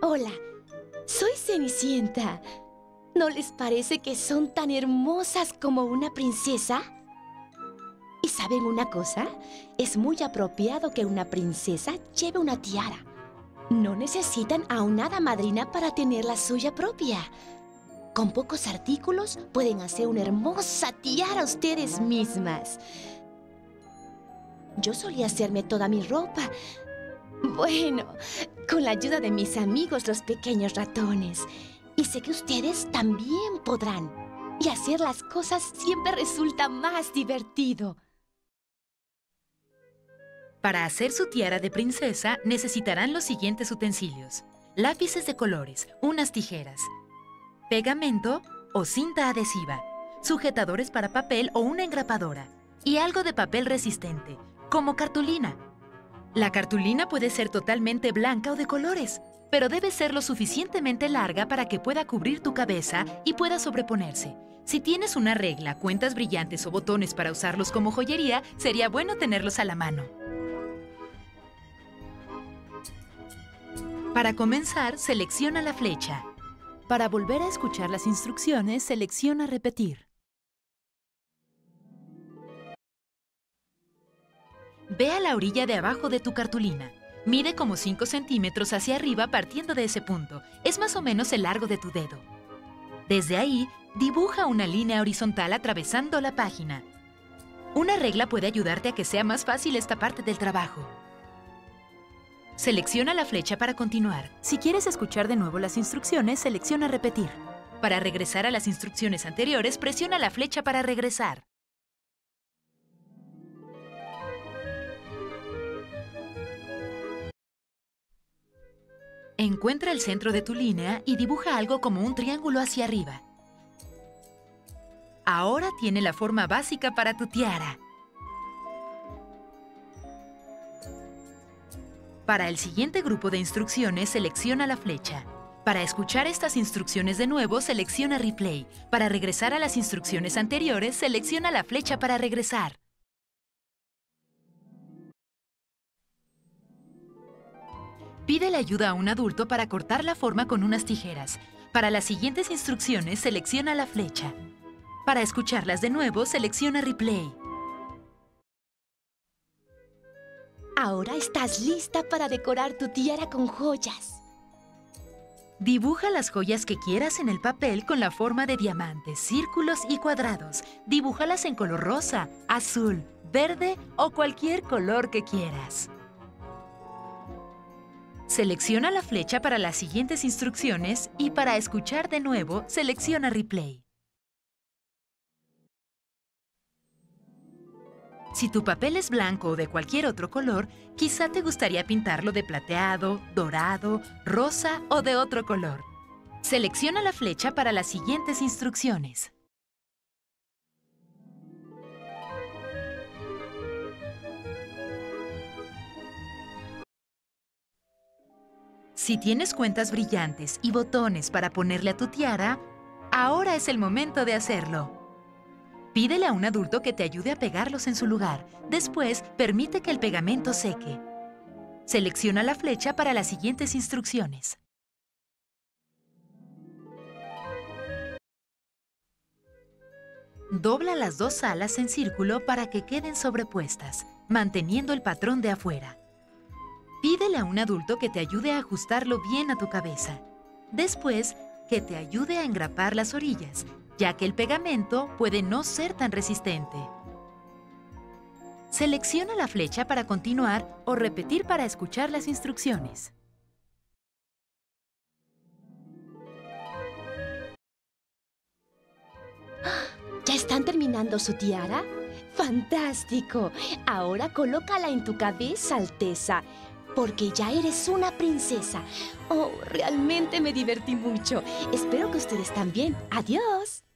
Hola, soy Cenicienta. ¿No les parece que son tan hermosas como una princesa? ¿Y saben una cosa? Es muy apropiado que una princesa lleve una tiara. No necesitan a una hada madrina para tener la suya propia. Con pocos artículos pueden hacer una hermosa tiara ustedes mismas. Yo solía hacerme toda mi ropa. Bueno, con la ayuda de mis amigos los pequeños ratones. Y sé que ustedes también podrán. Y hacer las cosas siempre resulta más divertido. Para hacer su tiara de princesa necesitarán los siguientes utensilios: lápices de colores, unas tijeras, pegamento o cinta adhesiva, sujetadores para papel o una engrapadora y algo de papel resistente, como cartulina. La cartulina puede ser totalmente blanca o de colores, pero debe ser lo suficientemente larga para que pueda cubrir tu cabeza y pueda sobreponerse. Si tienes una regla, cuentas brillantes o botones para usarlos como joyería, sería bueno tenerlos a la mano. Para comenzar, selecciona la flecha. Para volver a escuchar las instrucciones, selecciona repetir. Ve a la orilla de abajo de tu cartulina. Mide como 5 centímetros hacia arriba partiendo de ese punto. Es más o menos el largo de tu dedo. Desde ahí, dibuja una línea horizontal atravesando la página. Una regla puede ayudarte a que sea más fácil esta parte del trabajo. Selecciona la flecha para continuar. Si quieres escuchar de nuevo las instrucciones, selecciona repetir. Para regresar a las instrucciones anteriores, presiona la flecha para regresar. Encuentra el centro de tu línea y dibuja algo como un triángulo hacia arriba. Ahora tiene la forma básica para tu tiara. Para el siguiente grupo de instrucciones, selecciona la flecha. Para escuchar estas instrucciones de nuevo, selecciona replay. Para regresar a las instrucciones anteriores, selecciona la flecha para regresar. Pídele ayuda a un adulto para cortar la forma con unas tijeras. Para las siguientes instrucciones, selecciona la flecha. Para escucharlas de nuevo, selecciona replay. Ahora estás lista para decorar tu tiara con joyas. Dibuja las joyas que quieras en el papel con la forma de diamantes, círculos y cuadrados. Dibújalas en color rosa, azul, verde o cualquier color que quieras. Selecciona la flecha para las siguientes instrucciones y para escuchar de nuevo, selecciona replay. Si tu papel es blanco o de cualquier otro color, quizá te gustaría pintarlo de plateado, dorado, rosa o de otro color. Selecciona la flecha para las siguientes instrucciones. Si tienes cuentas brillantes y botones para ponerle a tu tiara, ahora es el momento de hacerlo. Pídele a un adulto que te ayude a pegarlos en su lugar. Después, permite que el pegamento seque. Selecciona la flecha para las siguientes instrucciones. Dobla las dos alas en círculo para que queden sobrepuestas, manteniendo el patrón de afuera. Pídele a un adulto que te ayude a ajustarlo bien a tu cabeza. Después, que te ayude a engrapar las orillas, ya que el pegamento puede no ser tan resistente. Selecciona la flecha para continuar o repetir para escuchar las instrucciones. ¿Ya están terminando su tiara? ¡Fantástico! Ahora colócala en tu cabeza, Alteza, porque ya eres una princesa. Oh, realmente me divertí mucho. Espero que ustedes también. ¡Adiós!